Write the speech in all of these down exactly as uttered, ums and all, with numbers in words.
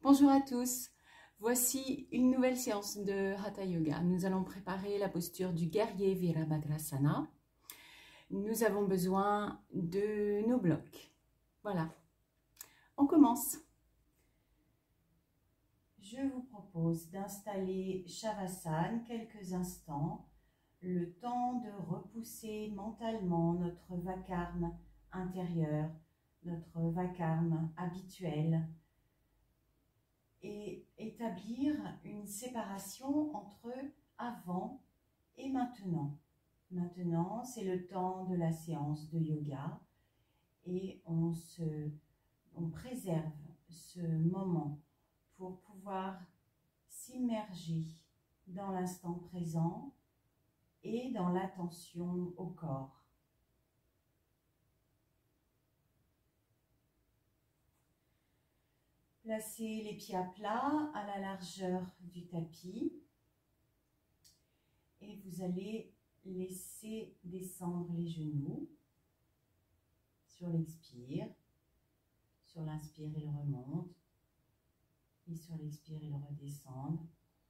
Bonjour à tous, voici une nouvelle séance de Hatha Yoga. Nous allons préparer la posture du guerrier Virabhadrasana. Nous avons besoin de nos blocs. Voilà, on commence. Je vous propose d'installer Shavasana quelques instants, le temps de repousser mentalement notre vacarme intérieur, notre vacarme habituel, et établir une séparation entre avant et maintenant. Maintenant, c'est le temps de la séance de yoga et on, se, on préserve ce moment pour pouvoir s'immerger dans l'instant présent et dans l'attention au corps. Placez les pieds à plat à la largeur du tapis et vous allez laisser descendre les genoux sur l'expire. Sur l'inspire, ils remontent et sur l'expire, ils redescendent.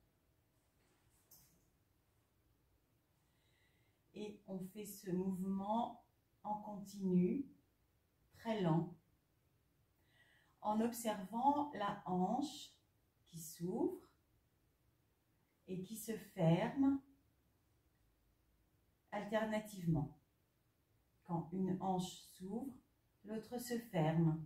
Et on fait ce mouvement en continu, très lent, en observant la hanche qui s'ouvre et qui se ferme alternativement. Quand une hanche s'ouvre, l'autre se ferme.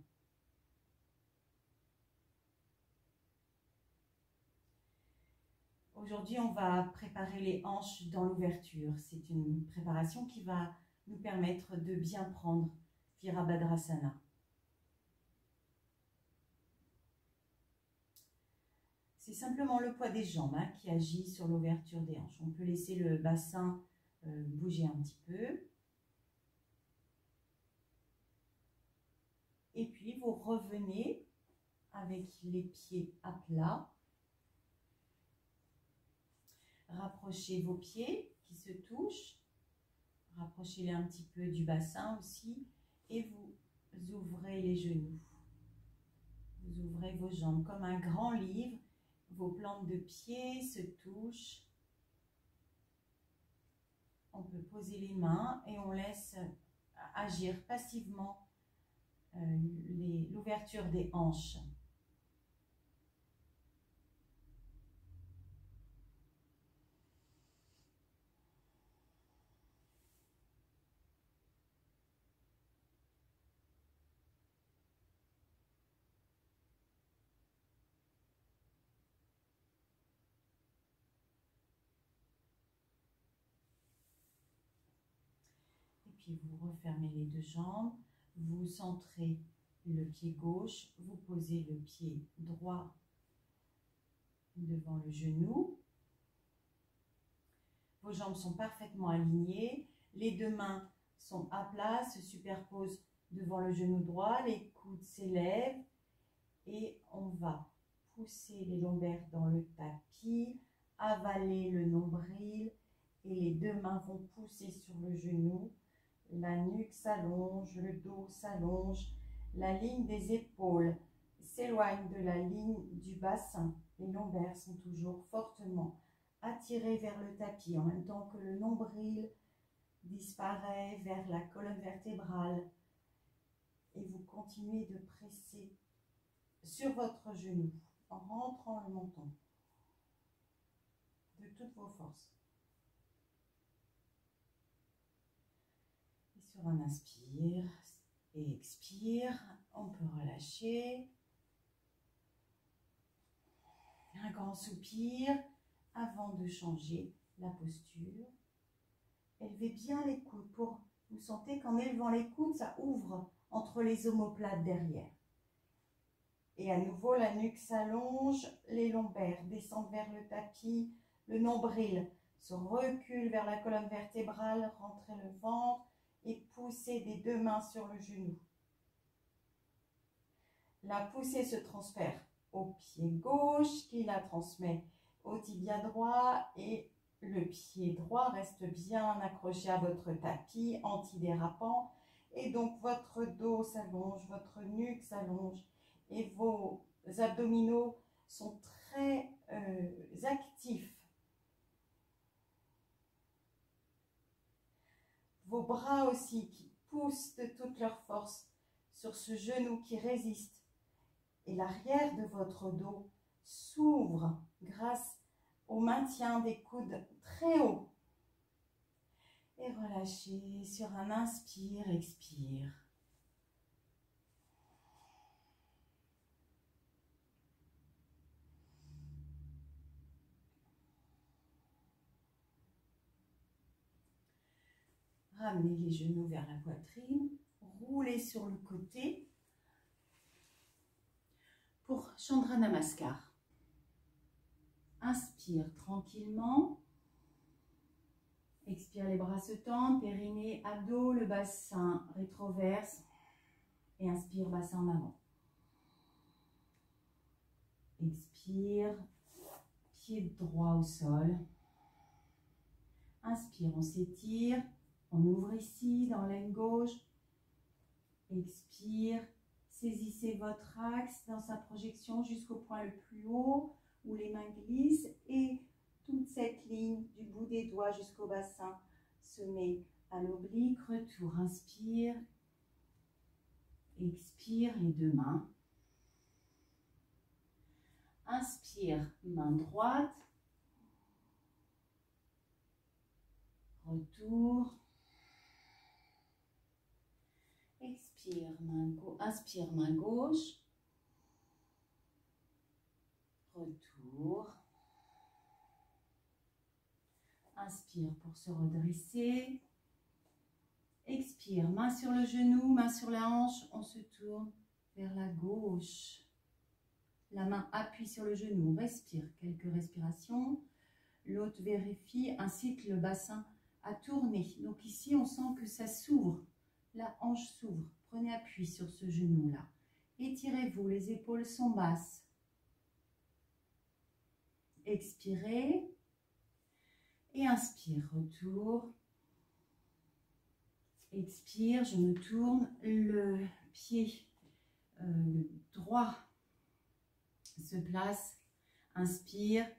Aujourd'hui, on va préparer les hanches dans l'ouverture. C'est une préparation qui va nous permettre de bien prendre Virabhadrasana. C'est simplement le poids des jambes hein, qui agit sur l'ouverture des hanches. On peut laisser le bassin euh, bouger un petit peu. Et puis, vous revenez avec les pieds à plat. Rapprochez vos pieds qui se touchent. Rapprochez-les un petit peu du bassin aussi. Et vous ouvrez les genoux. Vous ouvrez vos jambes comme un grand livre. Vos plantes de pieds se touchent. On peut poser les mains et on laisse agir passivement euh, l'ouverture des hanches. Puis vous refermez les deux jambes, vous centrez le pied gauche, vous posez le pied droit devant le genou. Vos jambes sont parfaitement alignées, les deux mains sont à plat, se superposent devant le genou droit, les coudes s'élèvent et on va pousser les lombaires dans le tapis, avaler le nombril et les deux mains vont pousser sur le genou. La nuque s'allonge, le dos s'allonge, la ligne des épaules s'éloigne de la ligne du bassin. Les lombaires sont toujours fortement attirés vers le tapis en même temps que le nombril disparaît vers la colonne vertébrale. Et vous continuez de presser sur votre genou en rentrant le menton de toutes vos forces. Sur un inspire et expire, on peut relâcher. Un grand soupir avant de changer la posture. Élevez bien les coudes pour vous sentez qu'en élevant les coudes, ça ouvre entre les omoplates derrière. Et à nouveau, la nuque s'allonge, les lombaires descendent vers le tapis, le nombril se recule vers la colonne vertébrale, rentrez le ventre. Et poussez des deux mains sur le genou. La poussée se transfère au pied gauche qui la transmet au tibia droit et le pied droit reste bien accroché à votre tapis antidérapant et donc votre dos s'allonge, votre nuque s'allonge et vos abdominaux sont très euh, actifs. Vos bras aussi qui poussent de toute leur force sur ce genou qui résiste. Et l'arrière de votre dos s'ouvre grâce au maintien des coudes très haut. Et relâchez sur un inspire, expire. Ramenez les genoux vers la poitrine, roulez sur le côté pour Chandra Namaskar. Inspire tranquillement. Expire, les bras se tendent, périnée, abdos, le bassin rétroverse. Et inspire, bassin en avant. Expire, pied droit au sol. Inspire, on s'étire. On ouvre ici dans l'aine gauche. Expire, saisissez votre axe dans sa projection jusqu'au point le plus haut où les mains glissent et toute cette ligne du bout des doigts jusqu'au bassin se met à l'oblique. Retour, inspire. Expire, les deux mains. Inspire, main droite. Retour. Expire, main gauche. Inspire, main gauche. Retour. Inspire pour se redresser. Expire, main sur le genou, main sur la hanche. On se tourne vers la gauche. La main appuie sur le genou. Respire quelques respirations. L'autre vérifie, incite le bassin à tourner. Donc ici, on sent que ça s'ouvre. La hanche s'ouvre. Prenez appui sur ce genou-là. Étirez-vous, les épaules sont basses. Expirez. Et inspire, retour. Expire, je me tourne. Le pied euh, droit se place. Inspire.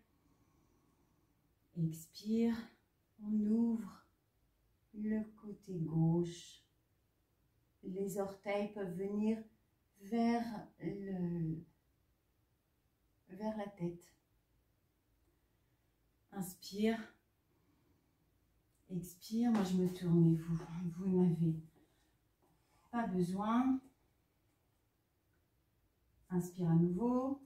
Expire. On ouvre le côté gauche. Les orteils peuvent venir vers, le, vers la tête. Inspire. Expire. Moi, je me tourne et vous, vous n'avez pas besoin. Inspire à nouveau.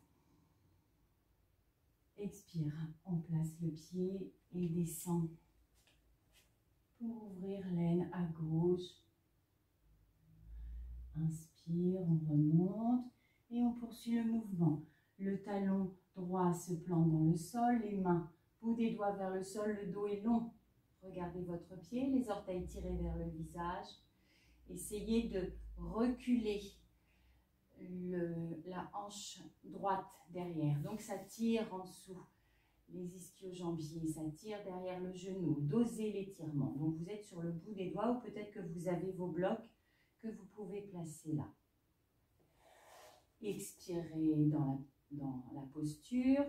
Expire. On place le pied et descend pour ouvrir l'aine à gauche. Inspire, on remonte et on poursuit le mouvement. Le talon droit se plante dans le sol, les mains, bout des doigts vers le sol, le dos est long. Regardez votre pied, les orteils tirés vers le visage. Essayez de reculer le, la hanche droite derrière. Donc ça tire en dessous les ischio-jambiers, ça tire derrière le genou. Dosez l'étirement. Donc vous êtes sur le bout des doigts ou peut-être que vous avez vos blocs que vous pouvez placer là. Expirez dans la, dans la posture.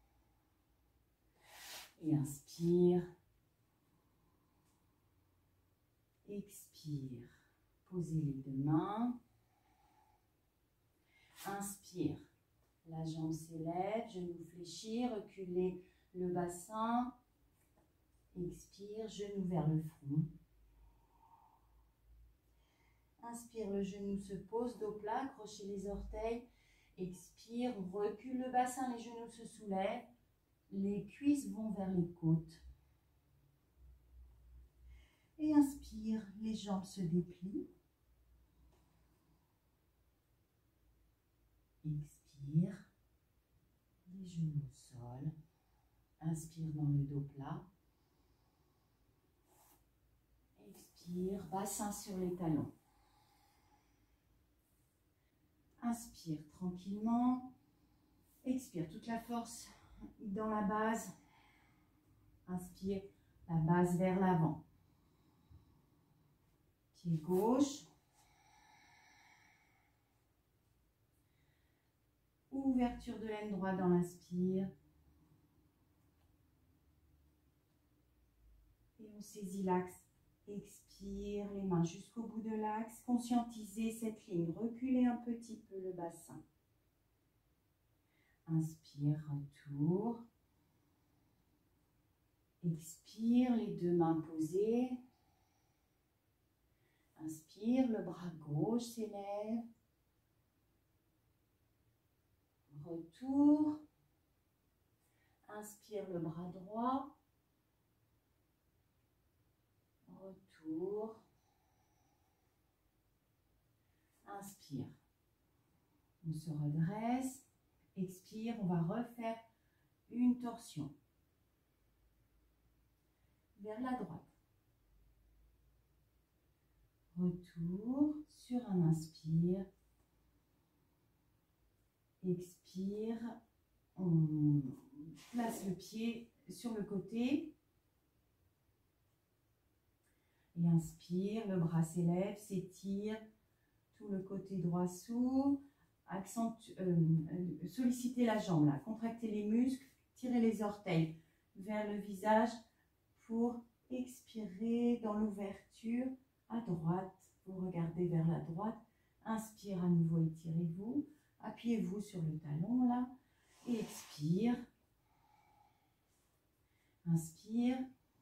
Et inspire. Expire. Posez les deux mains. Inspire. La jambe s'élève, genou fléchi, reculez le bassin. Expire, genou vers le front. Inspire, le genou se pose, dos plat, accrochez les orteils. Expire, on recule le bassin, les genoux se soulèvent. Les cuisses vont vers les côtes. Et inspire, les jambes se déplient. Expire, les genoux au sol. Inspire dans le dos plat. Expire, bassin sur les talons. Inspire tranquillement. Expire toute la force dans la base. Inspire, la base vers l'avant. Pied gauche. Ouvrez ouverture de l'aine droite dans l'inspire. Et on saisit l'axe. Expire, les mains jusqu'au bout de l'axe. Conscientisez cette ligne. Reculez un petit peu le bassin. Inspire, retour. Expire, les deux mains posées. Inspire, le bras gauche s'élève. Retour. Inspire, le bras droit. Retour. Inspire. On se redresse. Expire, on va refaire une torsion. Vers la droite. Retour sur un inspire. Expire. On place le pied sur le côté. Et inspire, le bras s'élève, s'étire. Tout le côté droit s'ouvre. Accentue, euh, sollicitez la jambe là. Contractez les muscles. Tirez les orteils vers le visage pour expirer dans l'ouverture à droite. Vous regardez vers la droite. Inspire à nouveau, étirez-vous. Appuyez-vous sur le talon là. Et expire. Inspire.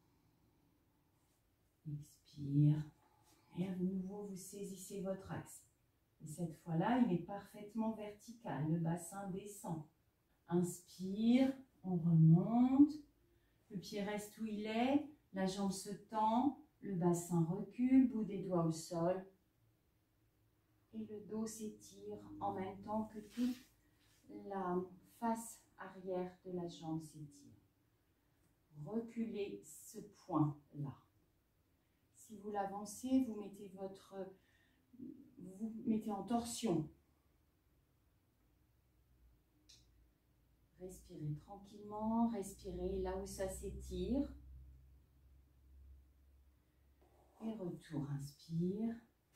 Expire. Et à nouveau, vous saisissez votre axe. Et cette fois-là, il est parfaitement vertical. Le bassin descend. Inspire. On remonte. Le pied reste où il est. La jambe se tend. Le bassin recule. Bout des doigts au sol. Et le dos s'étire en même temps que toute la face arrière de la jambe s'étire. Reculez ce point-là. Si vous l'avancez, vous mettez votre, vous mettez en torsion. Respirez tranquillement, respirez là où ça s'étire. Et retour, inspire.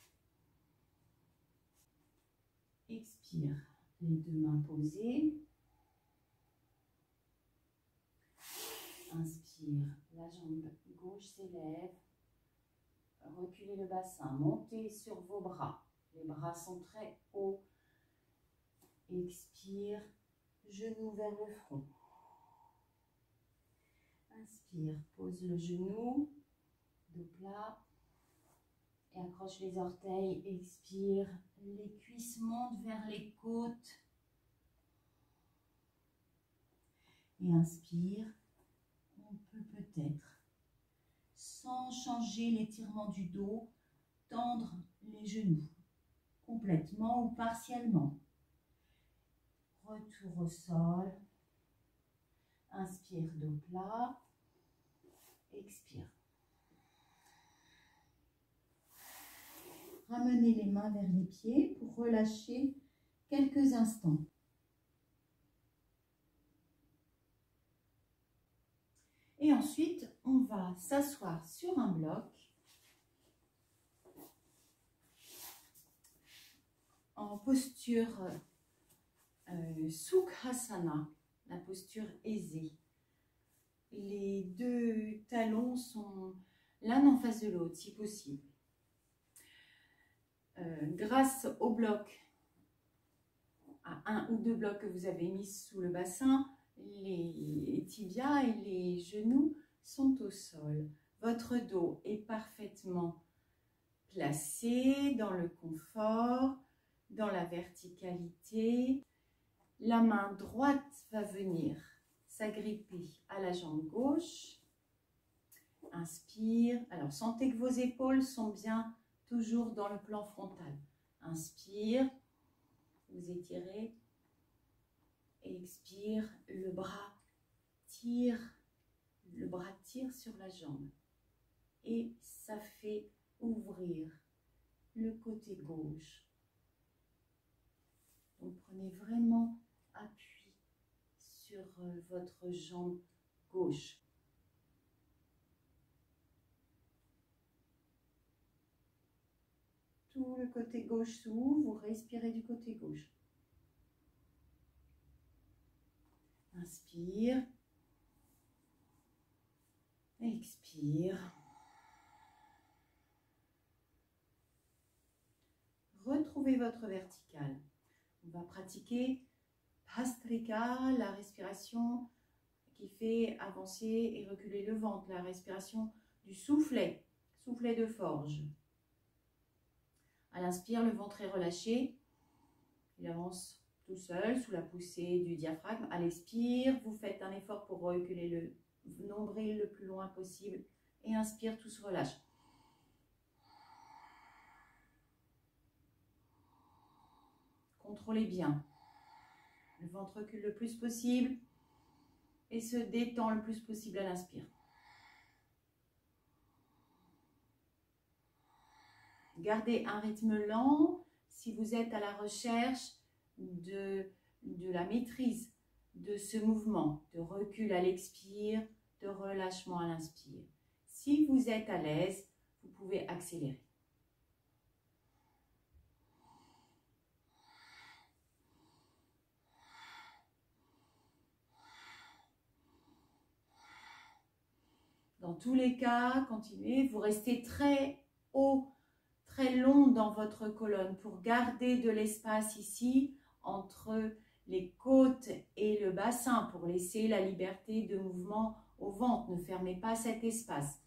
Expire, les deux mains posées. Inspire, la jambe gauche s'élève. Reculez le bassin, montez sur vos bras. Les bras sont très hauts. Expire, genou vers le front. Inspire, pose le genou, dos plat. Et accroche les orteils, expire, les cuisses montent vers les côtes. Et inspire, on peut peut-être, sans changer l'étirement du dos, tendre les genoux, complètement ou partiellement. Retour au sol. Inspire, dos plat. Expire. Ramenez les mains vers les pieds pour relâcher quelques instants. Et ensuite, on va s'asseoir sur un bloc en posture euh, Sukhasana, la posture aisée. Les deux talons sont l'un en face de l'autre, si possible. Euh, grâce au bloc, à un ou deux blocs que vous avez mis sous le bassin, les tibias et les genoux sont au sol. Votre dos est parfaitement placé dans le confort, dans la verticalité. La main droite va venir s'agripper à la jambe gauche. Inspire. Alors, sentez que vos épaules sont bien toujours dans le plan frontal. Inspire, vous étirez, expire, le bras tire, le bras tire sur la jambe et ça fait ouvrir le côté gauche. Donc prenez vraiment appui sur votre jambe gauche. Tout le côté gauche s'ouvre, vous respirez du côté gauche. Inspire. Expire. Retrouvez votre verticale. On va pratiquer Bhastrika, la respiration qui fait avancer et reculer le ventre, la respiration du soufflet, soufflet de forge. À l'inspire, le ventre est relâché. Il avance tout seul sous la poussée du diaphragme. À l'expire, vous faites un effort pour reculer le nombril le plus loin possible. Et inspire, tout se relâche. Contrôlez bien. Le ventre recule le plus possible et se détend le plus possible à l'inspire. Gardez un rythme lent si vous êtes à la recherche de, de la maîtrise de ce mouvement, de recul à l'expire, de relâchement à l'inspire. Si vous êtes à l'aise, vous pouvez accélérer. Dans tous les cas, continuez, vous restez très haut, très long dans votre colonne pour garder de l'espace ici entre les côtes et le bassin pour laisser la liberté de mouvement au ventre. Ne fermez pas cet espace.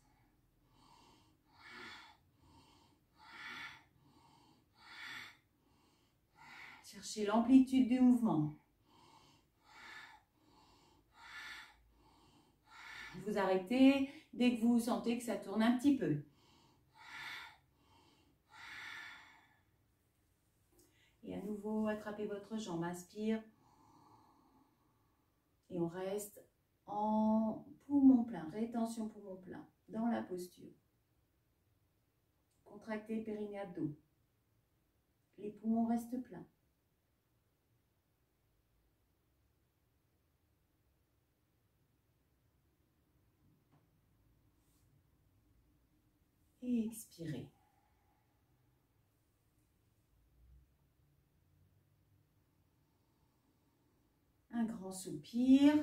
Cherchez l'amplitude du mouvement. Vous arrêtez dès que vous sentez que ça tourne un petit peu. Et à nouveau, attrapez votre jambe, inspire. Et on reste en poumon plein, rétention poumon plein, dans la posture. Contractez périnée abdos. Les poumons restent pleins. Et expirez. Un grand soupir.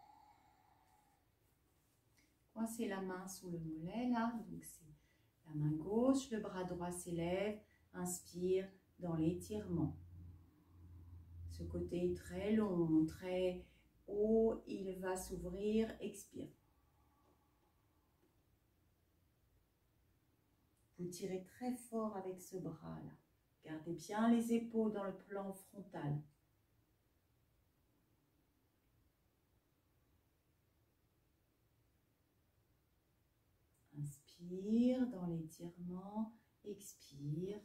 Coincez la main sous le mollet, là. Donc c'est la main gauche, le bras droit s'élève. Inspire dans l'étirement. Ce côté très long, très haut, il va s'ouvrir. Expire. Vous tirez très fort avec ce bras-là. Gardez bien les épaules dans le plan frontal. Inspire dans l'étirement, expire.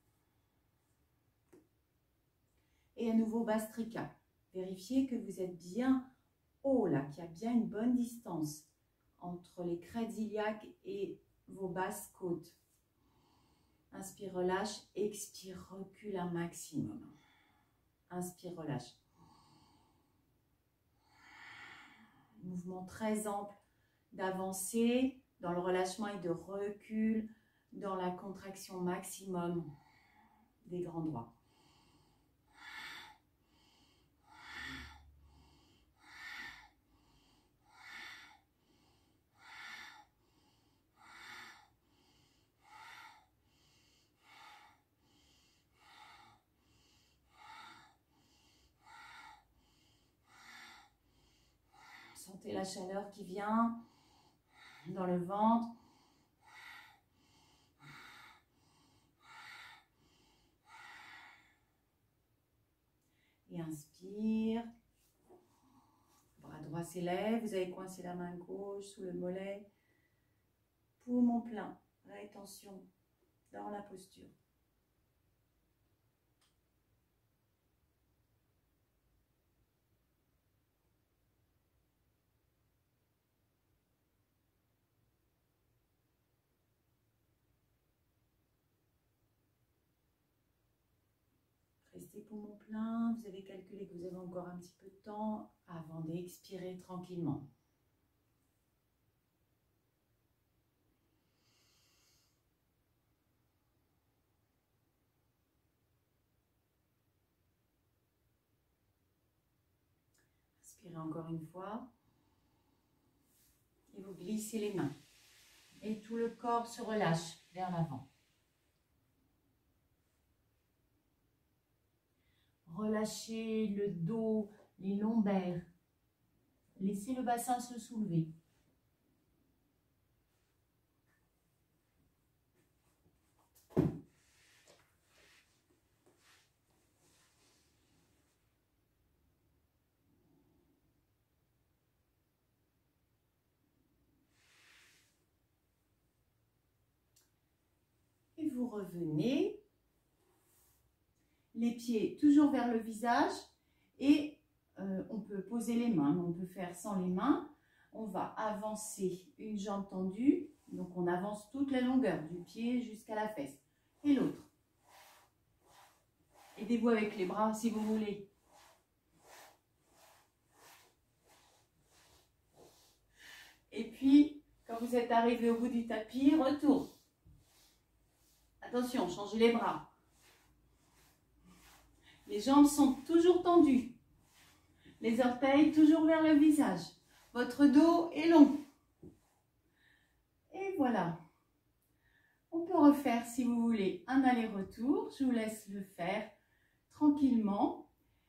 Et à nouveau Bhastrika. Vérifiez que vous êtes bien haut là, qu'il y a bien une bonne distance entre les crêtes iliaques et vos basses côtes. Inspire, relâche, expire, recule un maximum. Inspire, relâche. Mouvement très ample d'avancer dans le relâchement et de recul dans la contraction maximum des grands droits. Sentez la chaleur qui vient dans le ventre. Et inspire. Bras droit s'élève. Vous avez coincé la main gauche sous le mollet. Poumon plein. Rétention dans la posture. Restez poumon plein, vous avez calculé que vous avez encore un petit peu de temps avant d'expirer tranquillement. Inspirez encore une fois. Et vous glissez les mains. Et tout le corps se relâche vers l'avant. Relâchez le dos, les lombaires. Laissez le bassin se soulever. Et vous revenez. Les pieds toujours vers le visage et euh, on peut poser les mains, mais on peut faire sans les mains. On va avancer une jambe tendue, donc on avance toute la longueur du pied jusqu'à la fesse. Et l'autre. Aidez-vous avec les bras si vous voulez. Et puis, quand vous êtes arrivé au bout du tapis, retour. Attention, changez les bras. Les jambes sont toujours tendues. Les orteils toujours vers le visage. Votre dos est long. Et voilà. On peut refaire, si vous voulez, un aller-retour. Je vous laisse le faire tranquillement.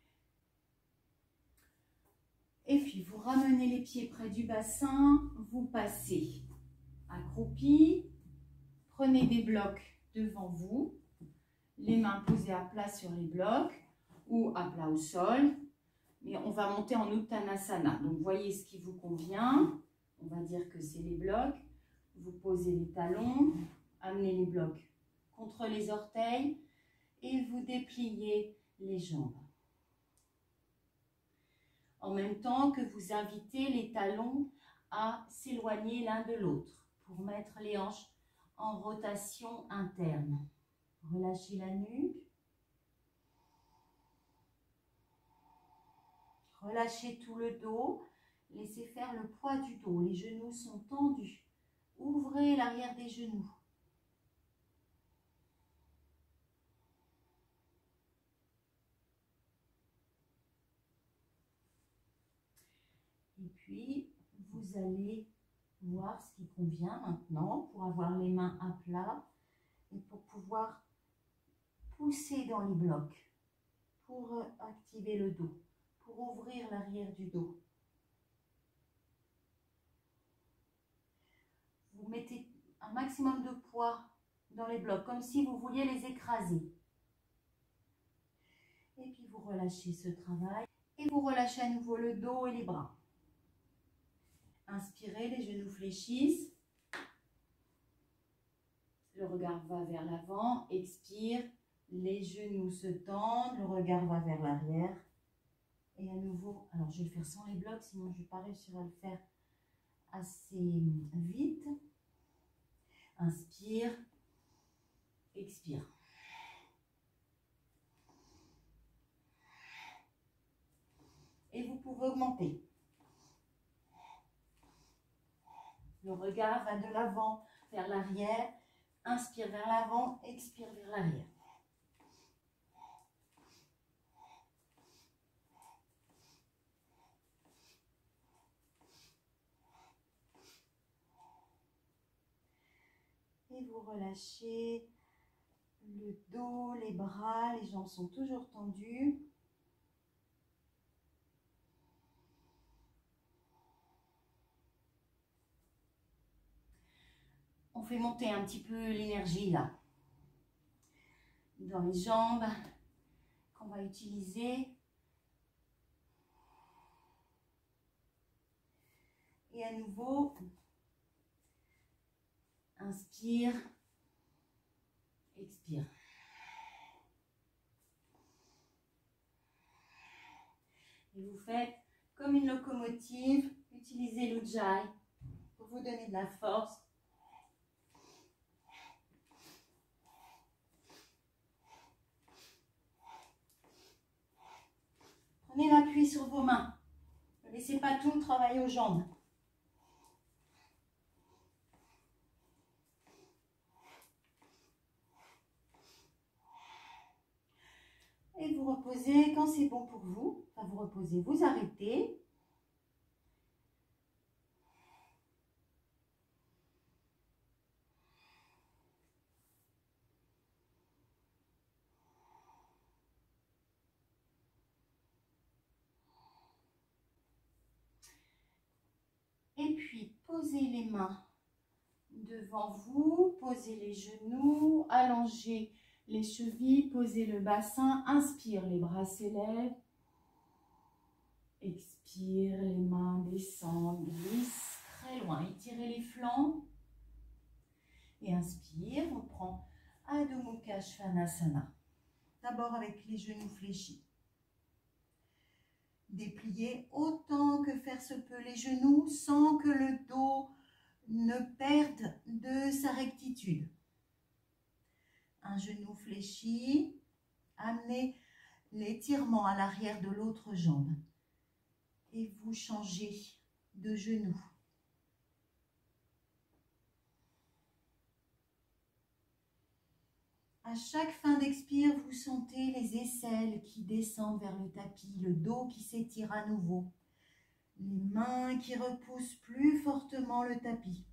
Et puis, vous ramenez les pieds près du bassin. Vous passez accroupi. Prenez des blocs devant vous. Les mains posées à plat sur les blocs ou à plat au sol. Mais on va monter en Uttanasana. Donc, voyez ce qui vous convient. On va dire que c'est les blocs. Vous posez les talons, amenez les blocs contre les orteils et vous dépliez les jambes. En même temps que vous invitez les talons à s'éloigner l'un de l'autre pour mettre les hanches en rotation interne. Relâchez la nuque. Relâchez tout le dos. Laissez faire le poids du dos. Les genoux sont tendus. Ouvrez l'arrière des genoux. Et puis, vous allez voir ce qui convient maintenant pour avoir les mains à plat et pour pouvoir pousser dans les blocs, pour activer le dos, pour ouvrir l'arrière du dos. Vous mettez un maximum de poids dans les blocs, comme si vous vouliez les écraser. Et puis vous relâchez ce travail et vous relâchez à nouveau le dos et les bras. Inspirez, les genoux fléchissent. Le regard va vers l'avant. Expire, les genoux se tendent, le regard va vers l'arrière. Et à nouveau, alors je vais le faire sans les blocs, sinon je ne vais pas réussir à le faire assez vite. Inspire, expire. Et vous pouvez augmenter. Le regard va de l'avant vers l'arrière. Inspire vers l'avant, expire vers l'arrière. Et vous relâchez le dos, les bras, les jambes sont toujours tendues. On fait monter un petit peu l'énergie là, dans les jambes qu'on va utiliser. Et à nouveau, inspire, expire. Et vous faites comme une locomotive, utilisez l'Ujjayi pour vous donner de la force. Prenez l'appui sur vos mains. Ne laissez pas tout le travail aux jambes. Et vous reposez quand c'est bon pour vous. Enfin, vous reposez, vous arrêtez. posez les mains devant vous, posez les genoux, allongez les chevilles, posez le bassin, inspire, les bras s'élèvent. Expire, les mains descendent, glissent très loin, étirez les flancs. Et inspire, on prend Adho Mukha Svanasana. D'abord avec les genoux fléchis. Dépliez autant que faire se peut les genoux sans que le dos ne perde de sa rectitude. Un genou fléchi, amenez l'étirement à l'arrière de l'autre jambe. Et vous changez de genou. À chaque fin d'expire, vous sentez les aisselles qui descendent vers le tapis, le dos qui s'étire à nouveau, les mains qui repoussent plus fortement le tapis.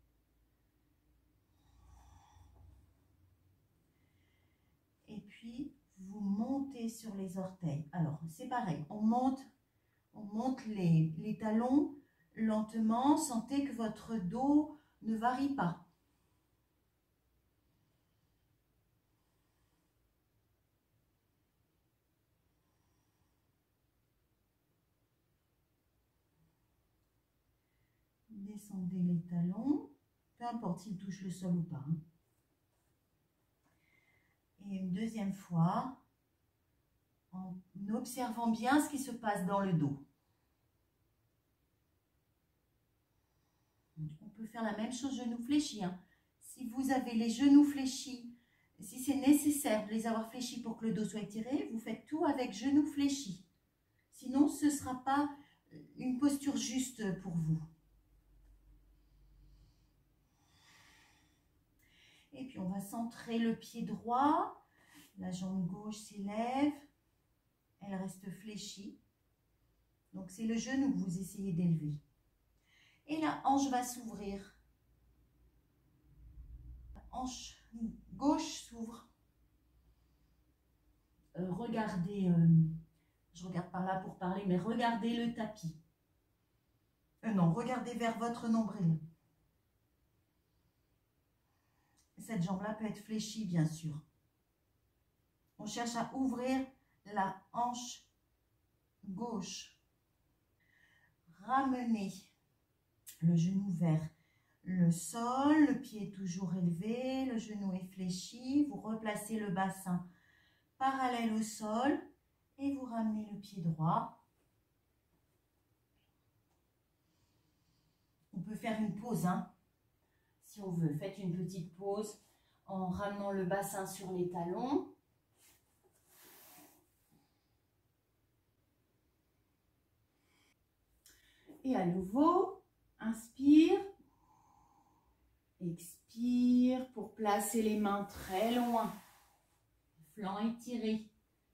Et puis, vous montez sur les orteils. Alors, c'est pareil, on monte, on monte les, les talons lentement. Sentez que votre dos ne varie pas. Descendez les talons, peu importe s'ils touchent le sol ou pas. Et une deuxième fois, en observant bien ce qui se passe dans le dos. On peut faire la même chose genoux fléchis. Hein. Si vous avez les genoux fléchis, si c'est nécessaire de les avoir fléchis pour que le dos soit étiré, vous faites tout avec genoux fléchis. Sinon, ce ne sera pas une posture juste pour vous. Et puis, on va centrer le pied droit. La jambe gauche s'élève. Elle reste fléchie. Donc, c'est le genou que vous essayez d'élever. Et la hanche va s'ouvrir. La hanche gauche s'ouvre. Euh, regardez, euh, je regarde par là pour parler, mais regardez le tapis. Euh, non, regardez vers votre nombril. Cette jambe-là peut être fléchie, bien sûr. On cherche à ouvrir la hanche gauche. Ramenez le genou vers le sol, le pied est toujours élevé, le genou est fléchi. Vous replacez le bassin parallèle au sol et vous ramenez le pied droit. On peut faire une pause, hein. Si on veut, faites une petite pause en ramenant le bassin sur les talons. Et à nouveau, inspire, expire pour placer les mains très loin, flanc étiré.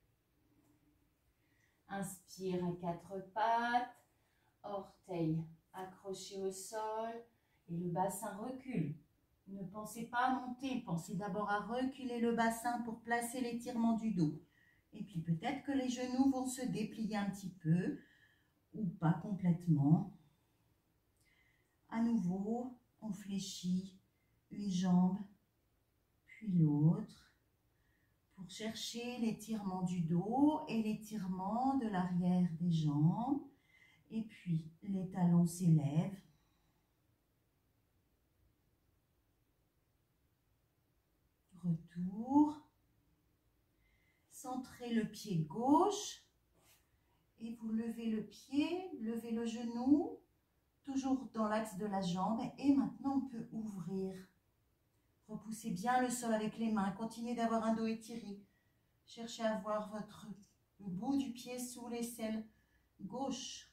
Inspire à quatre pattes, orteils accrochés au sol. Et le bassin recule. Ne pensez pas à monter, pensez d'abord à reculer le bassin pour placer l'étirement du dos. Et puis peut-être que les genoux vont se déplier un petit peu ou pas complètement. À nouveau, on fléchit une jambe puis l'autre pour chercher l'étirement du dos et l'étirement de l'arrière des jambes. Et puis les talons s'élèvent. Retour, centrez le pied gauche et vous levez le pied, levez le genou, toujours dans l'axe de la jambe. Et maintenant, on peut ouvrir. Repoussez bien le sol avec les mains. Continuez d'avoir un dos étiré. Cherchez à avoir votre, le bout du pied sous l'aisselle gauche.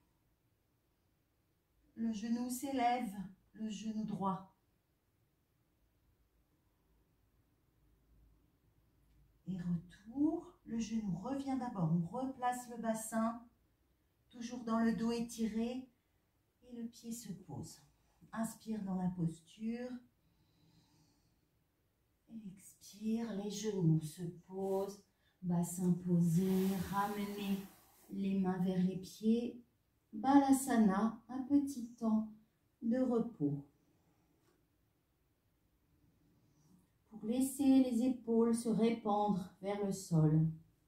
Le genou s'élève, le genou droit. Et retour, le genou revient d'abord, on replace le bassin, toujours dans le dos étiré, et le pied se pose. Inspire dans la posture, et expire, les genoux se posent, bassin posé, ramenez les mains vers les pieds, Balasana, un petit temps de repos. Pour laisser les épaules se répandre vers le sol.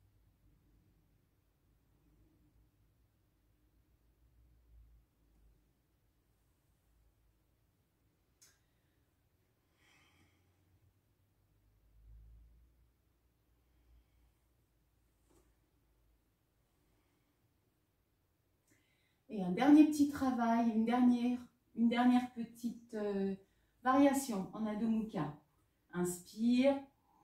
Et un dernier petit travail, une dernière, une dernière petite euh, variation en Adho Mukha. Inspire.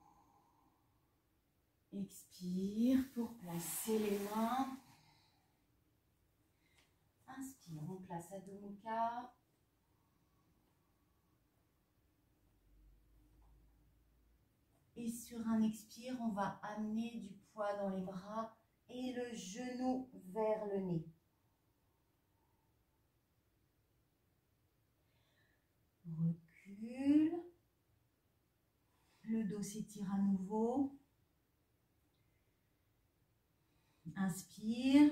Expire pour placer les mains. Inspire, on place Adho Mukha. Et sur un expire, on va amener du poids dans les bras et le genou vers le nez. Recule. Le dos s'étire à nouveau. Inspire.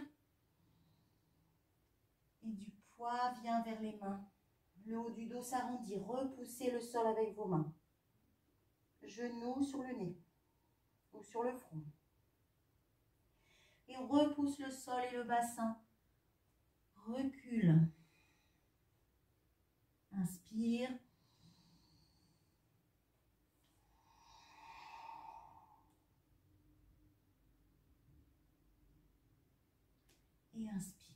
Et du poids vient vers les mains. Le haut du dos s'arrondit. Repoussez le sol avec vos mains. Genoux sur le nez ou sur le front. Et on repousse le sol et le bassin. Recule. Inspire. Et inspire.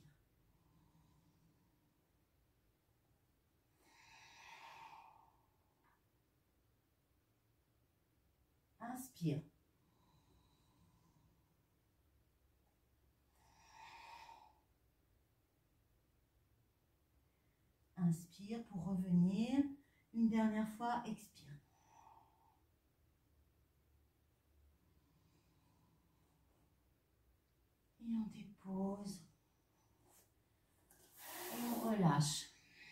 Inspire. Inspire pour revenir. Une dernière fois, expire. Et on dépose. Et on relâche.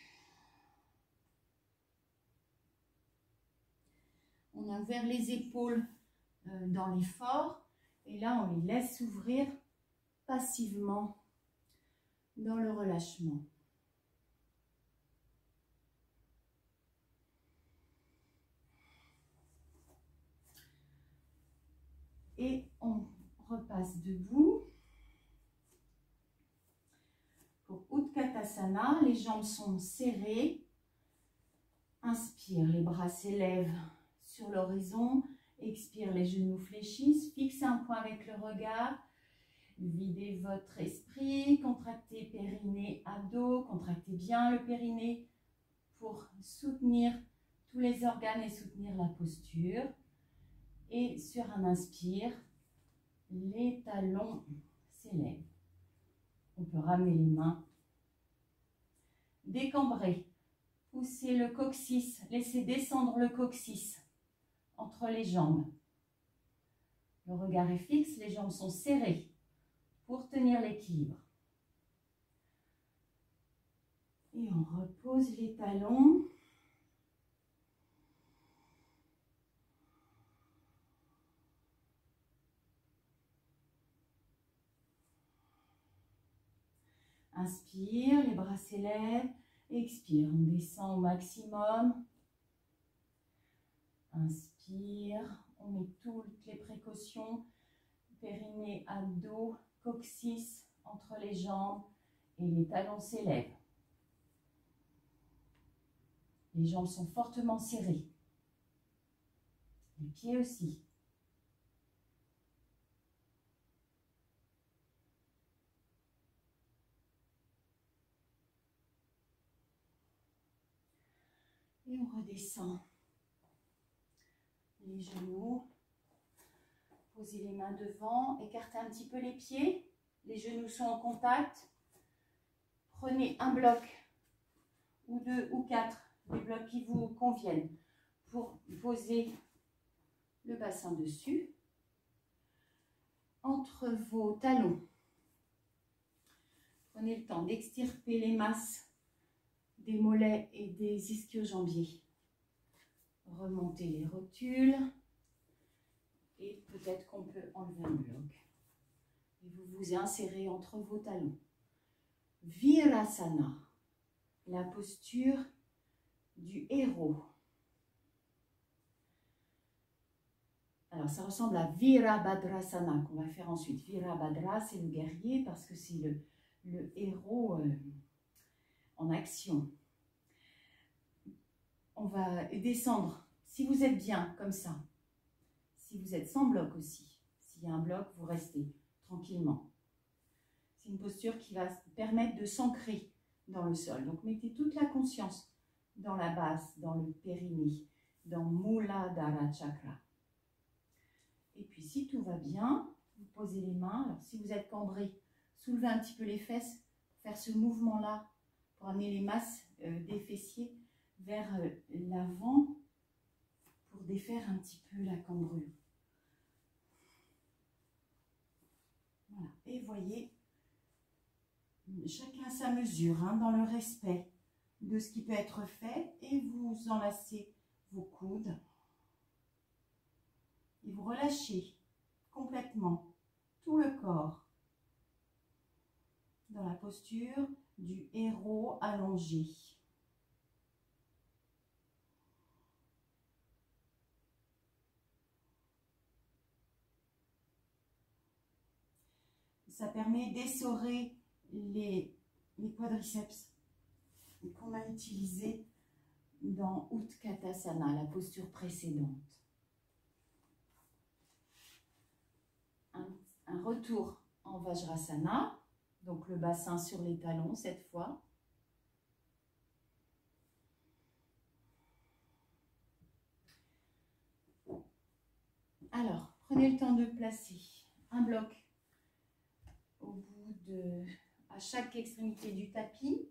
On a ouvert les épaules euh, dans l'effort. Et là, on les laisse s'ouvrir passivement dans le relâchement. Et on repasse debout. Pour Utkatasana, les jambes sont serrées. Inspire, les bras s'élèvent sur l'horizon. Expire, les genoux fléchissent. Fixez un point avec le regard. Videz votre esprit. Contractez périnée, abdos. Contractez bien le périnée pour soutenir tous les organes et soutenir la posture. Et sur un inspire, les talons s'élèvent. On peut ramener les mains. Décambrer. Poussez le coccyx. Laissez descendre le coccyx entre les jambes. Le regard est fixe. Les jambes sont serrées pour tenir l'équilibre. Et on repose les talons. Inspire, les bras s'élèvent. Expire, on descend au maximum. Inspire, on met toutes les précautions. Périnée, abdos, coccyx entre les jambes et les talons s'élèvent. Les jambes sont fortement serrées. Les pieds aussi. Et on redescend les genoux. Posez les mains devant, écartez un petit peu les pieds. Les genoux sont en contact. Prenez un bloc ou deux ou quatre, des blocs qui vous conviennent, pour poser le bassin dessus. Entre vos talons, prenez le temps d'extirper les masses des mollets et des ischio-jambiers. Remontez les rotules et peut-être qu'on peut enlever un bloc. Et vous vous insérez entre vos talons. Virasana. la posture du héros. Alors, ça ressemble à Virabhadrasana qu'on va faire ensuite. Virabhadra, c'est le guerrier parce que c'est le, le héros euh, en action. On va descendre, si vous êtes bien, comme ça. Si vous êtes sans bloc aussi. S'il y a un bloc, vous restez tranquillement. C'est une posture qui va permettre de s'ancrer dans le sol. Donc, mettez toute la conscience dans la base, dans le périnée, dans Muladhara Chakra. Et puis, si tout va bien, vous posez les mains. Alors, si vous êtes cambré, soulevez un petit peu les fesses pour faire ce mouvement-là, pour amener les masses euh, des fessiers vers euh, l'avant, pour défaire un petit peu la cambrure. Voilà. Et voyez, chacun à sa mesure, hein, dans le respect de ce qui peut être fait. Et vous enlacez vos coudes. Et vous relâchez complètement tout le corps dans la posture du héros allongé. Ça permet d'essorer les, les quadriceps qu'on a utilisés dans Utkatasana, la posture précédente. Un, un retour en Vajrasana, donc le bassin sur les talons cette fois. Alors, prenez le temps de placer un bloc au bout de, à chaque extrémité du tapis.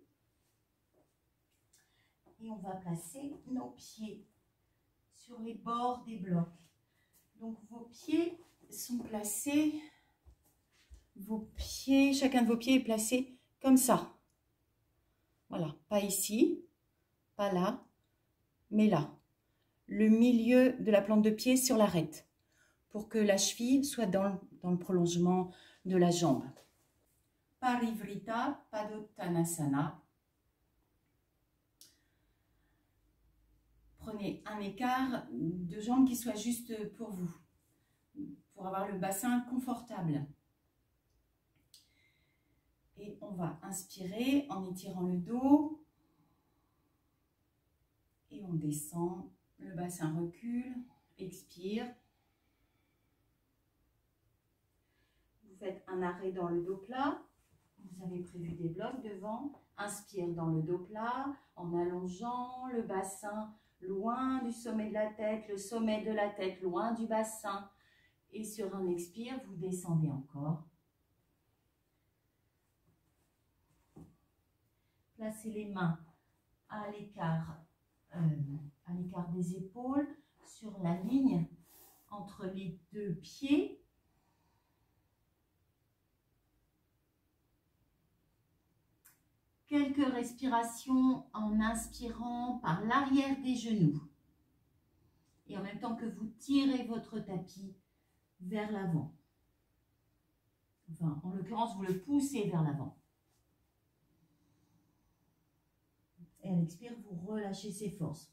Et on va placer nos pieds sur les bords des blocs. Donc vos pieds sont placés, vos pieds, chacun de vos pieds est placé comme ça. Voilà, pas ici, pas là, mais là. Le milieu de la plante de pied sur l'arête, pour que la cheville soit dans le, dans le prolongement de la jambe. Parivrita Padottanasana. Prenez un écart de jambes qui soit juste pour vous, pour avoir le bassin confortable. Et on va inspirer en étirant le dos. Et on descend, le bassin recule, expire. Vous faites un arrêt dans le dos plat. Vous avez prévu des blocs devant. Inspire dans le dos plat, en allongeant le bassin loin du sommet de la tête, le sommet de la tête loin du bassin. Et sur un expire, vous descendez encore. Placez les mains à l'écart, euh, à l'écart des épaules, sur la ligne entre les deux pieds. Quelques respirations en inspirant par l'arrière des genoux. Et en même temps que vous tirez votre tapis vers l'avant. Enfin, en l'occurrence, vous le poussez vers l'avant. Et à l'expire, vous relâchez ses forces.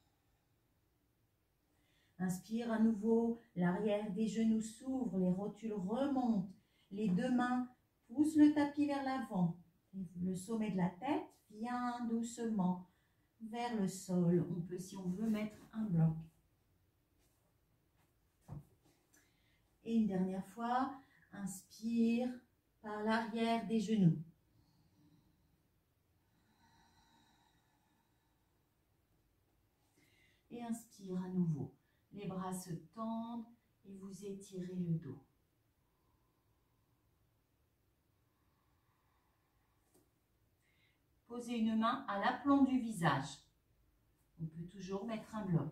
Inspire à nouveau, l'arrière des genoux s'ouvre, les rotules remontent, les deux mains poussent le tapis vers l'avant. Le sommet de la tête vient doucement vers le sol. On peut, si on veut, mettre un bloc. Et une dernière fois, inspire par l'arrière des genoux. Et inspire à nouveau. Les bras se tendent et vous étirez le dos. Posez une main à l'aplomb du visage. On peut toujours mettre un bloc.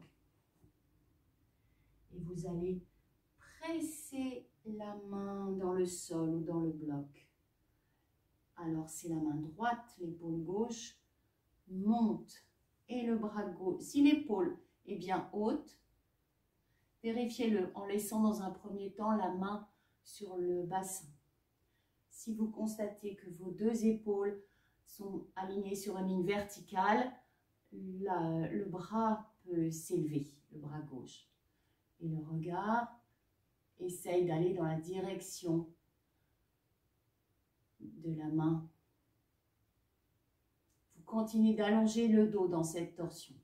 Et vous allez presser la main dans le sol ou dans le bloc. Alors c'est la main droite, l'épaule gauche monte et le bras gauche. Si l'épaule est bien haute, vérifiez-le en laissant dans un premier temps la main sur le bassin. Si vous constatez que vos deux épaules sont alignés sur une ligne verticale, la, le bras peut s'élever, le bras gauche. Et le regard essaye d'aller dans la direction de la main. Vous continuez d'allonger le dos dans cette torsion.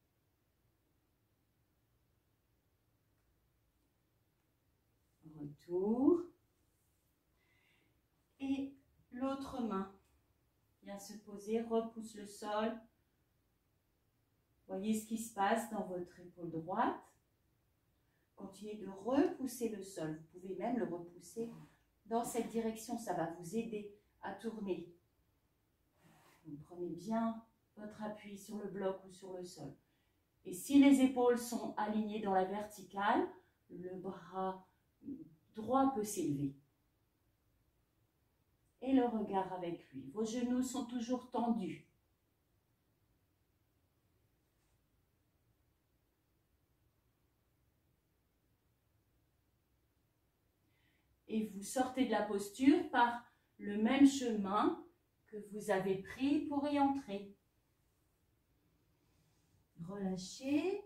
Retour. Et l'autre main vient se poser, repousse le sol. Voyez ce qui se passe dans votre épaule droite. Continuez de repousser le sol. Vous pouvez même le repousser dans cette direction. Ça va vous aider à tourner. Vous prenez bien votre appui sur le bloc ou sur le sol. Et si les épaules sont alignées dans la verticale, le bras droit peut s'élever. Et le regard avec lui. Vos genoux sont toujours tendus. Et vous sortez de la posture par le même chemin que vous avez pris pour y entrer. Relâchez.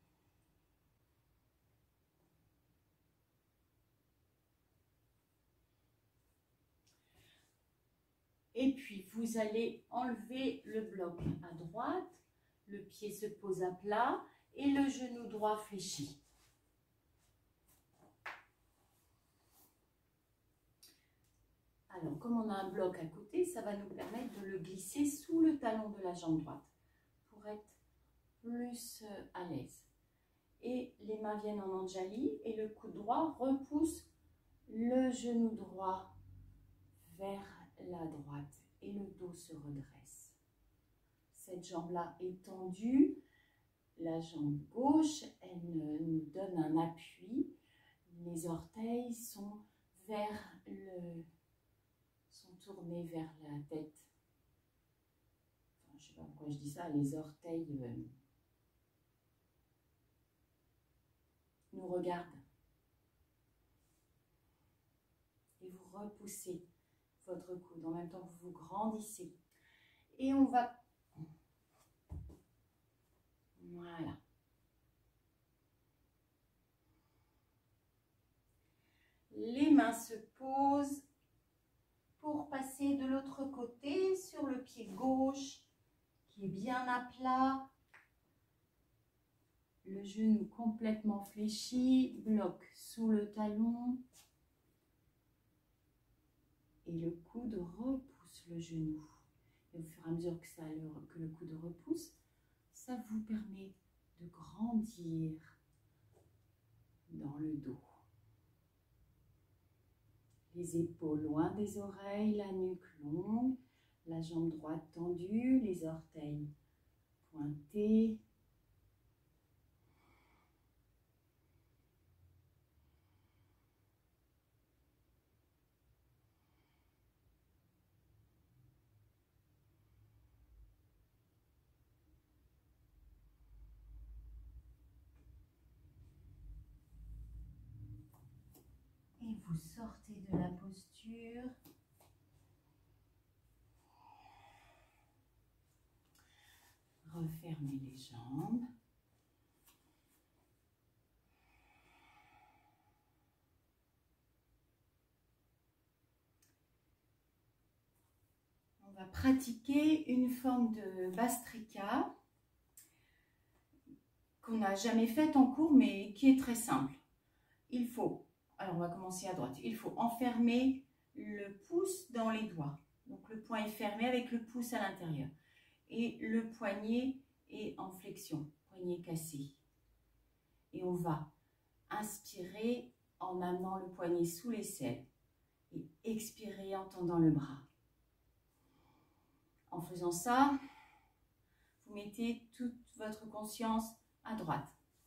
Et puis, vous allez enlever le bloc à droite. Le pied se pose à plat et le genou droit fléchit. Alors, comme on a un bloc à côté, ça va nous permettre de le glisser sous le talon de la jambe droite pour être plus à l'aise. Et les mains viennent en Anjali et le coude droit repousse le genou droit vers la droite et le dos se redresse. Cette jambe-là est tendue. La jambe gauche, elle nous donne un appui. Les orteils sont vers le... sont tournés vers la tête. Enfin, je ne sais pas pourquoi je dis ça, les orteils euh, nous regardent. Et vous repoussez votre coude en même temps que vous vous grandissez. Et on va... Voilà. Les mains se posent pour passer de l'autre côté sur le pied gauche qui est bien à plat. Le genou complètement fléchi, bloc sous le talon. Et le coude repousse le genou. Et au fur et à mesure que, ça, que le coude repousse, ça vous permet de grandir dans le dos. Les épaules loin des oreilles, la nuque longue, la jambe droite tendue, les orteils pointés. Et vous sortez de la posture. Refermez les jambes. On va pratiquer une forme de Bhastrika qu'on n'a jamais faite en cours, mais qui est très simple. Il faut... Alors, on va commencer à droite. Il faut enfermer le pouce dans les doigts. Donc, le poing est fermé avec le pouce à l'intérieur. Et le poignet est en flexion, poignet cassé. Et on va inspirer en amenant le poignet sous l'aisselle. Et expirer en tendant le bras. En faisant ça, vous mettez toute votre conscience à droite.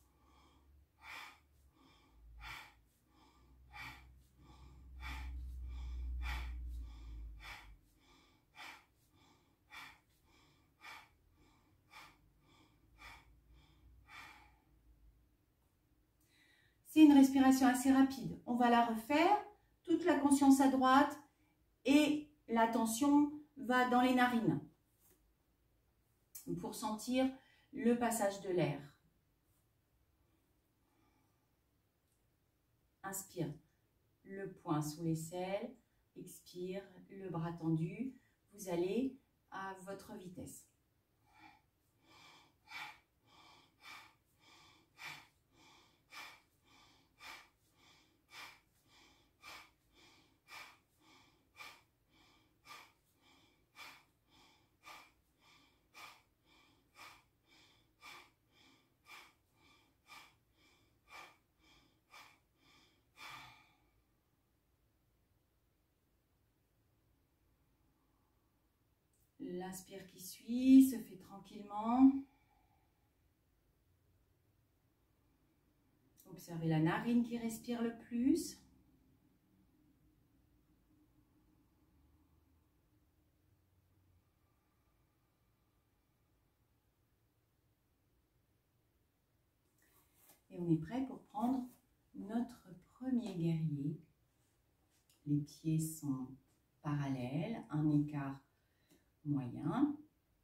C'est une respiration assez rapide. On va la refaire. Toute la conscience à droite et l'attention va dans les narines pour sentir le passage de l'air. Inspire, le poing sous l'aisselle, expire, le bras tendu. Vous allez à votre vitesse. L'inspire qui suit se fait tranquillement. Observez la narine qui respire le plus. Et on est prêt pour prendre notre premier guerrier. Les pieds sont parallèles, un écart moyen.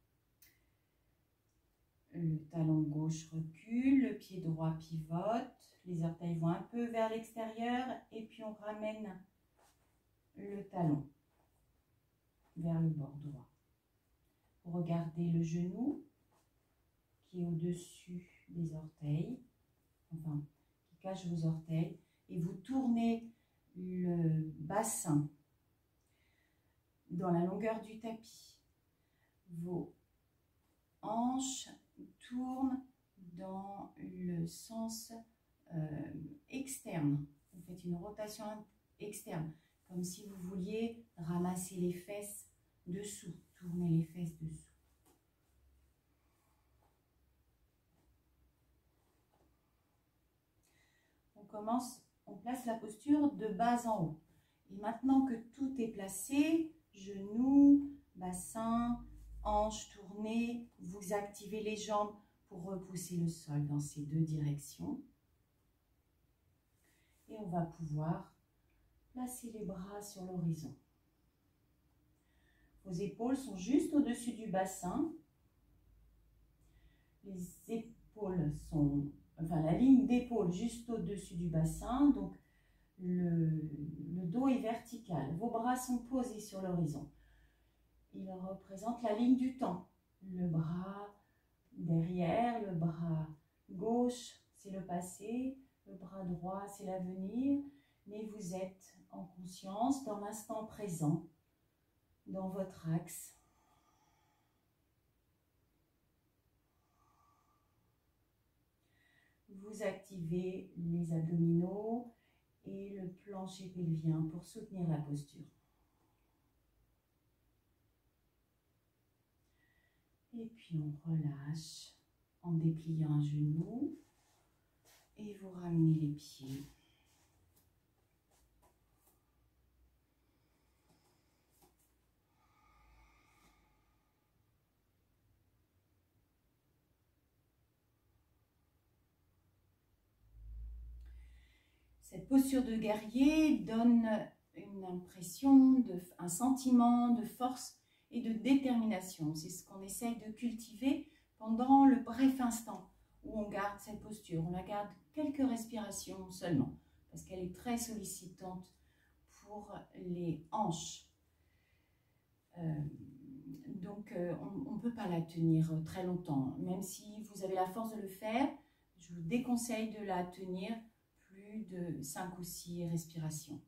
Le talon gauche recule, le pied droit pivote, les orteils vont un peu vers l'extérieur et puis on ramène le talon vers le bord droit. Vous regardez le genou qui est au-dessus des orteils, enfin qui cache vos orteils, et vous tournez le bassin dans la longueur du tapis. Vos hanches tournent dans le sens euh, externe. Vous faites une rotation externe, comme si vous vouliez ramasser les fesses dessous. Tournez les fesses dessous. On commence, on place la posture de bas en haut. Et maintenant que tout est placé, genoux, bassin, hanches tournées, vous activez les jambes pour repousser le sol dans ces deux directions. Et on va pouvoir placer les bras sur l'horizon. Vos épaules sont juste au-dessus du bassin. Les épaules sont, enfin la ligne d'épaule juste au-dessus du bassin, donc le, le dos est vertical. Vos bras sont posés sur l'horizon. Il représente la ligne du temps. Le bras derrière, le bras gauche, c'est le passé, le bras droit, c'est l'avenir, mais vous êtes en conscience dans l'instant présent, dans votre axe. Vous activez les abdominaux et le plancher pelvien pour soutenir la posture. Et puis on relâche en dépliant un genou et vous ramenez les pieds. Cette posture de guerrier donne une impression, de, un sentiment de force et de détermination. C'est ce qu'on essaye de cultiver pendant le bref instant où on garde cette posture. On la garde quelques respirations seulement parce qu'elle est très sollicitante pour les hanches. Euh, donc euh, on ne peut pas la tenir très longtemps. Même si vous avez la force de le faire, je vous déconseille de la tenir plus de cinq ou six respirations.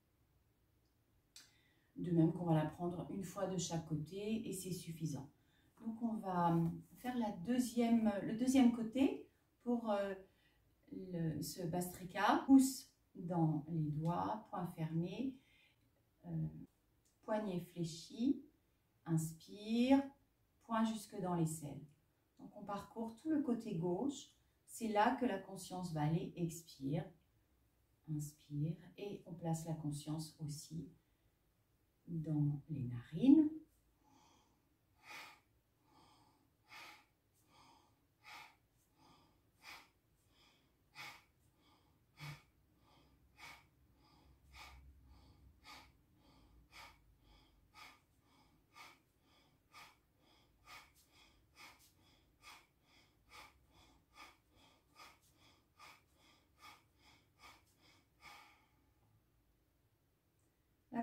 De même qu'on va la prendre une fois de chaque côté et c'est suffisant. Donc on va faire la deuxième, le deuxième côté pour euh, le, ce Bhastrika. Pouce dans les doigts, poing fermé, euh, poignet fléchi, inspire, poing jusque dans l'aisselle. Donc on parcourt tout le côté gauche, c'est là que la conscience va aller, expire, inspire et on place la conscience aussi dans les narines.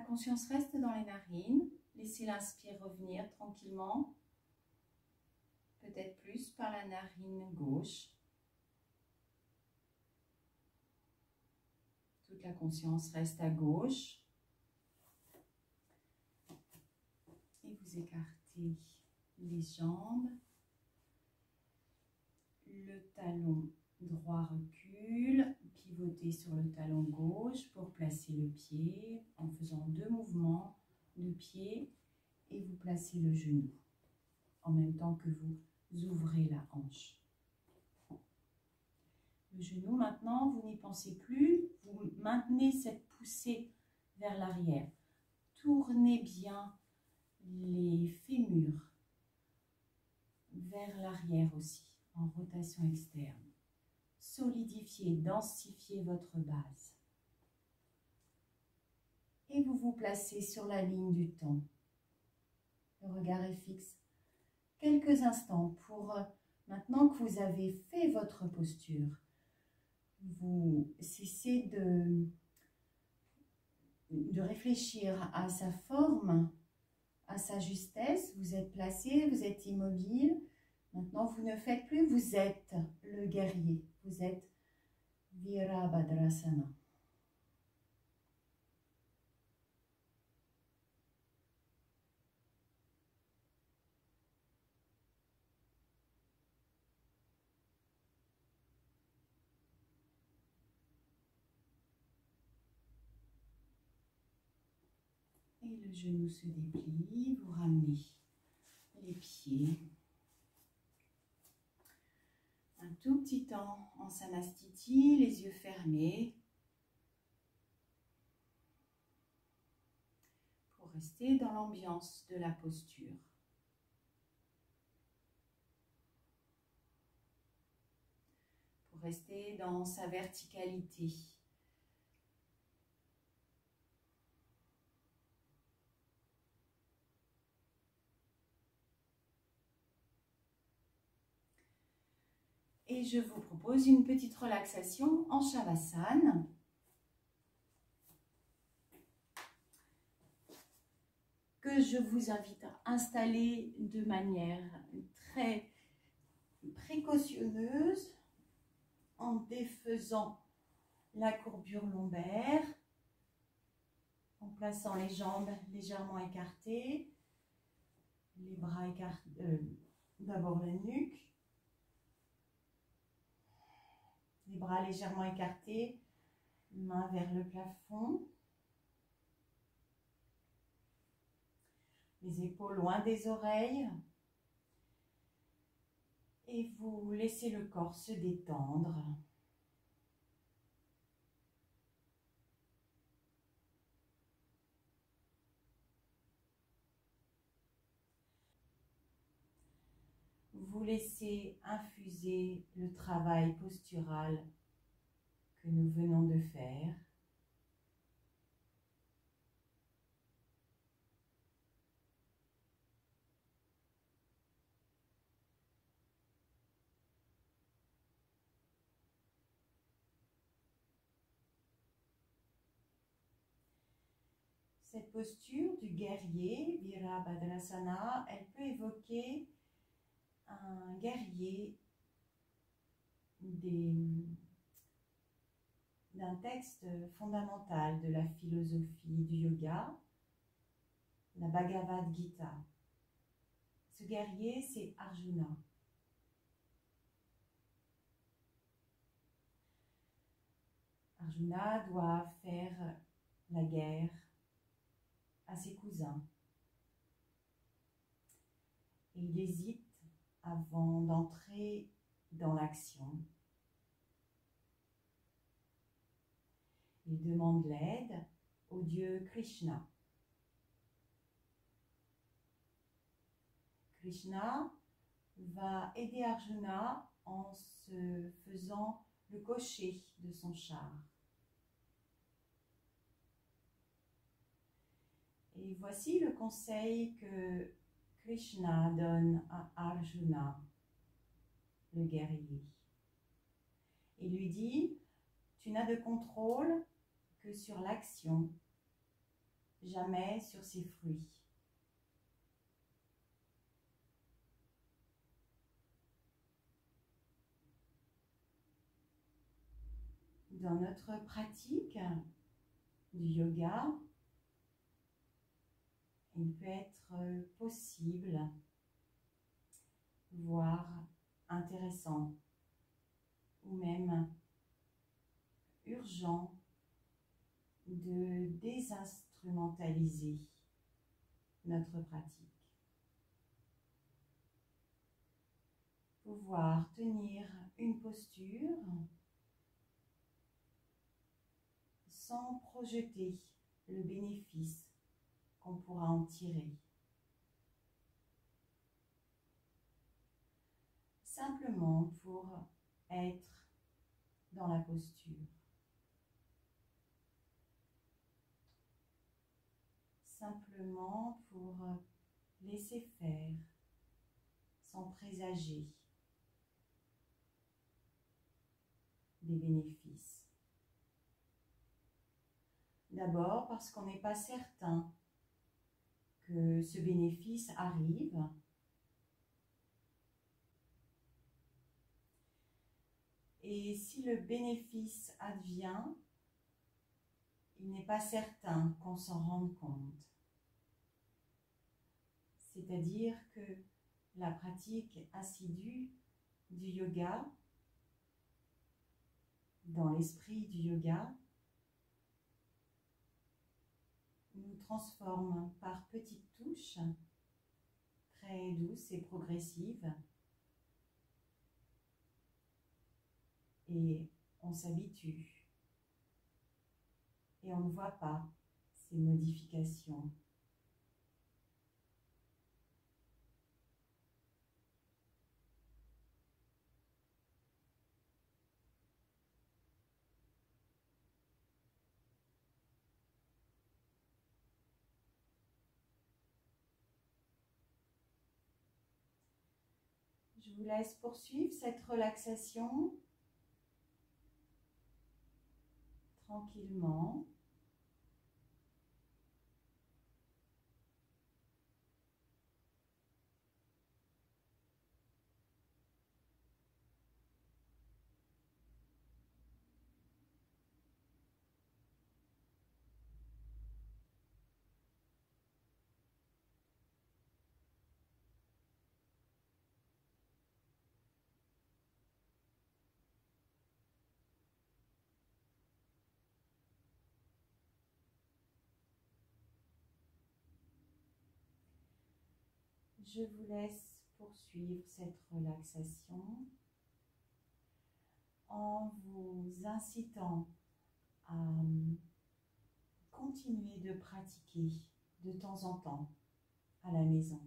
conscience reste dans les narines. Laissez l'inspire revenir tranquillement. Peut-être plus par la narine gauche. Toute la conscience reste à gauche. Et vous écartez les jambes. Le talon droit recule. Pivotez sur le talon gauche pour placer le pied en faisant deux mouvements de pied et vous placez le genou en même temps que vous ouvrez la hanche. Le genou maintenant, vous n'y pensez plus, vous maintenez cette poussée vers l'arrière. Tournez bien les fémurs vers l'arrière aussi, en rotation externe. Solidifiez, densifiez votre base. Et vous vous placez sur la ligne du temps. Le regard est fixe. Quelques instants pour, maintenant que vous avez fait votre posture, vous cessez de, de réfléchir à sa forme, à sa justesse. Vous êtes placé, vous êtes immobile. Maintenant, vous ne faites plus, vous êtes le guerrier. Vous êtes Virabhadrasana. Et le genou se déplie, vous ramenez les pieds. Un tout petit temps en Samastiti, les yeux fermés. Pour rester dans l'ambiance de la posture. Pour rester dans sa verticalité. Et je vous propose une petite relaxation en Shavasana. Que je vous invite à installer de manière très précautionneuse en défaisant la courbure lombaire, en plaçant les jambes légèrement écartées, les bras écartés, euh, d'abord la nuque. Les bras légèrement écartés, mains vers le plafond. Les épaules loin des oreilles. Et vous laissez le corps se détendre. Vous laissez infuser le travail postural que nous venons de faire. Cette posture du guerrier, Virabhadrasana, elle peut évoquer un guerrier d'un texte fondamental de la philosophie du yoga, la Bhagavad Gita. Ce guerrier, c'est Arjuna. Arjuna doit faire la guerre à ses cousins. Et il hésite avant d'entrer dans l'action. Il demande l'aide au dieu Krishna. Krishna va aider Arjuna en se faisant le cocher de son char. Et voici le conseil que Krishna donne à Arjuna, le guerrier. Il lui dit, tu n'as de contrôle que sur l'action. jamais sur ses fruits. Dans notre pratique du yoga, il peut être possible, voire intéressant, ou même urgent, de désinstrumentaliser notre pratique. Pouvoir tenir une posture sans projeter le bénéfice qu'on pourra en tirer. Simplement pour être dans la posture. Simplement pour laisser faire sans présager des bénéfices. D'abord parce qu'on n'est pas certain que ce bénéfice arrive. Et si le bénéfice advient, il n'est pas certain qu'on s'en rende compte. C'est-à-dire que la pratique assidue du yoga, dans l'esprit du yoga, nous transforme par petites touches, très douces et progressives, et on s'habitue, et on ne voit pas ces modifications. Je vous laisse poursuivre cette relaxation tranquillement. Je vous laisse poursuivre cette relaxation en vous incitant à continuer de pratiquer de temps en temps à la maison.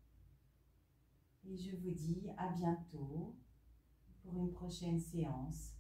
Et je vous dis à bientôt pour une prochaine séance.